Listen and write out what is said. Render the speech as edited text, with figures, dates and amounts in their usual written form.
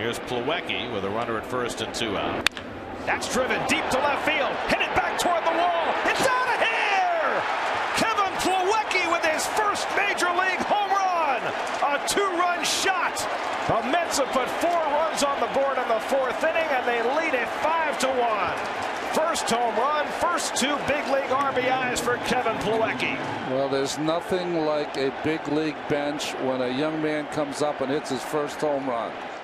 Here's Plawecki with a runner at first and 2 out. That's driven deep to left field. Hit it back toward the wall. It's out of here! Kevin Plawecki with his first major league home run. A 2-run shot. The Mets have put 4 runs on the board in the 4th inning, and they lead it 5-1. First home run, first 2 big league RBIs for Kevin Plawecki. Well, there's nothing like a big league bench when a young man comes up and hits his first home run.